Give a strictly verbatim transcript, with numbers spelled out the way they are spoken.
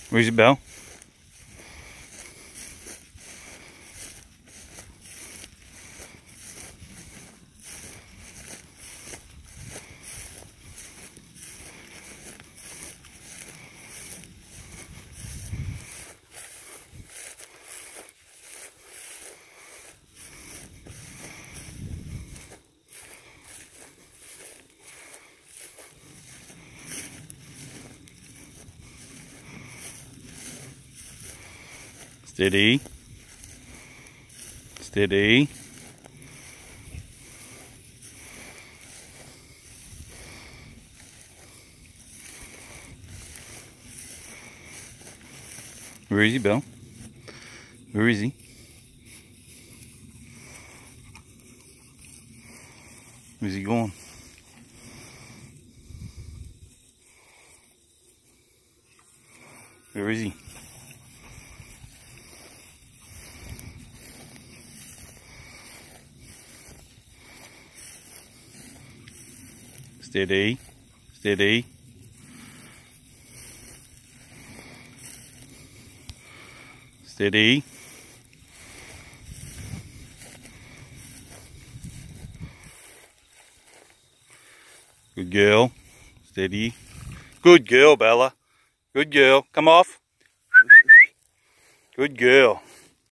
Where's your bell? Steady. Steady. Where is he, Bill? Where is he? Where's he going? Where is he? Steady, steady. Steady. Good girl. Steady. Good girl, Bella. Good girl. Come off. Good girl.